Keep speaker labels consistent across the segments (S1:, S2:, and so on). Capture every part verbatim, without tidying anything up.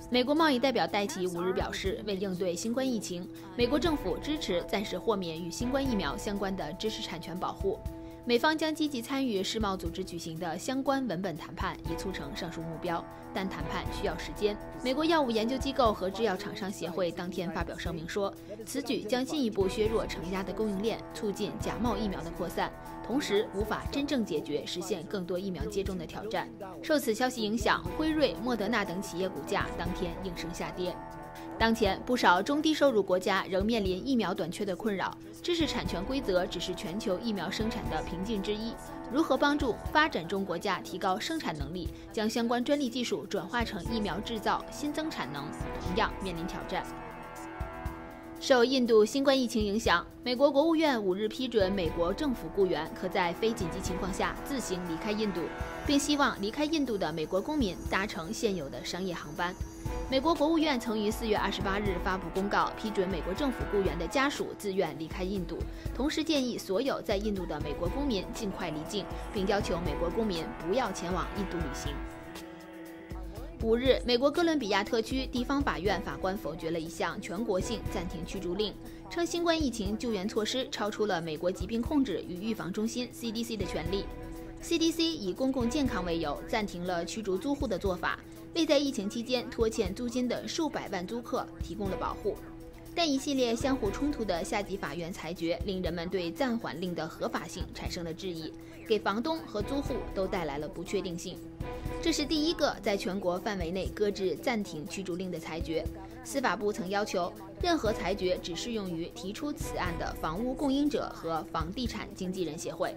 S1: 美国贸易代表戴奇五日表示，为应对新冠疫情，美国政府支持暂时豁免与新冠疫苗相关的知识产权保护。美方将积极参与世贸组织举行的相关文本谈判，以促成上述目标，但谈判需要时间。美国药物研究机构和制药厂商协会当天发表声明说，此举将进一步削弱承压的供应链，促进假冒疫苗的扩散，同时无法真正解决实现更多疫苗接种的挑战。受此消息影响，辉瑞、莫德纳等企业股价当天应声下跌。当前，不少中低收入国家仍面临疫苗短缺的困扰，知识产权规则只是全球疫苗生产的瓶颈之一。如何帮助发展中国家提高生产能力，将相关专利技术转化成疫苗制造，新增产能，同样面临挑战。受印度新冠疫情影响，美国国务院五日批准美国政府雇员可在非紧急情况下自行离开印度，并希望离开印度的美国公民搭乘现有的商业航班。美国国务院曾于四月二十八日发布公告，批准美国政府雇员的家属自愿离开印度，同时建议所有在印度的美国公民尽快离境，并要求美国公民不要前往印度旅行。五日，美国哥伦比亚特区地方法院法官否决了一项全国性暂停驱逐令，称新冠疫情救援措施超出了美国疾病控制与预防中心 C D C 的权利。C D C 以公共健康为由，暂停了驱逐租户的做法，为在疫情期间拖欠租金的数百万租客提供了保护。但一系列相互冲突的下级法院裁决，令人们对暂缓令的合法性产生了质疑，给房东和租户都带来了不确定性。这是第一个在全国范围内搁置暂停驱逐令的裁决。司法部曾要求，任何裁决只适用于提出此案的房屋供应者和房地产经纪人协会。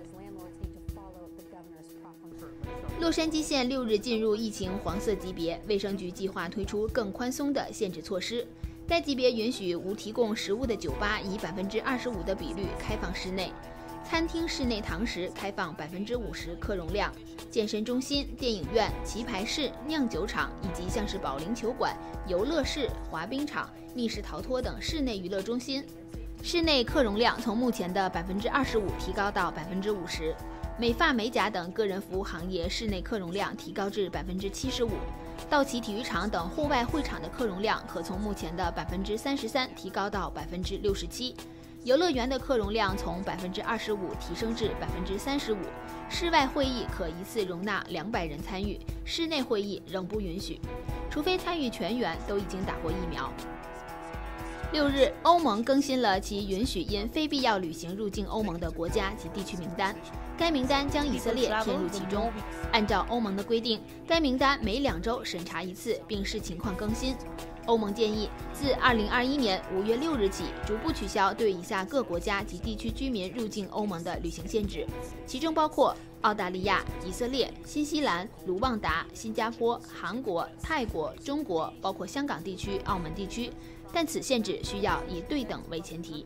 S1: 洛杉矶县六日进入疫情黄色级别，卫生局计划推出更宽松的限制措施。该级别允许无提供食物的酒吧以百分之二十五的比率开放室内，餐厅室内堂食开放百分之五十客容量，健身中心、电影院、棋牌室、酿酒厂以及像是保龄球馆、游乐室、滑冰场、密室逃脱等室内娱乐中心，室内客容量从目前的百分之二十五提高到百分之五十。美发美甲等个人服务行业室内客容量提高至百分之七十五，道奇体育场等户外会场的客容量可从目前的百分之三十三提高到百分之六十七，游乐园的客容量从百分之二十五提升至百分之三十五，室外会议可一次容纳两百人参与，室内会议仍不允许，除非参与全员都已经打过疫苗。六日，欧盟更新了其允许因非必要旅行入境欧盟的国家及地区名单，该名单将以色列填入其中。按照欧盟的规定，该名单每两周审查一次，并视情况更新。欧盟建议自二零二一年五月六日起，逐步取消对以下各国家及地区居民入境欧盟的旅行限制，其中包括澳大利亚、以色列、新西兰、卢旺达、新加坡、韩国、泰国、中国，包括香港地区、澳门地区。但此限制需要以对等为前提。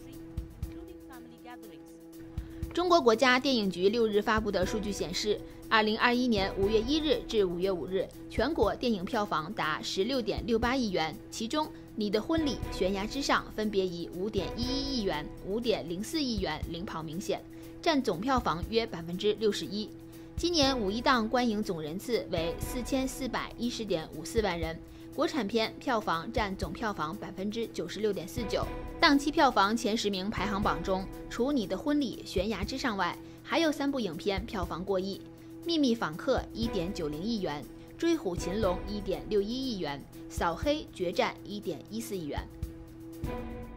S1: 中国国家电影局六日发布的数据显示，二零二一年五月一日至五月五日，全国电影票房达十六点六八亿元，其中《你的婚礼》《悬崖之上》分别以五点一一亿元、五点零四亿元领跑明显，占总票房约百分之六十一。今年五一档观影总人次为四千四百一十点五四万人。国产片票房占总票房百分之九十六点四九，档期票房前十名排行榜中，除《你的婚礼》《悬崖之上》外，还有三部影片票房过亿：《秘密访客》一点九零亿元，《追虎擒龙》一点六一亿元，《扫黑决战》一点一四亿元。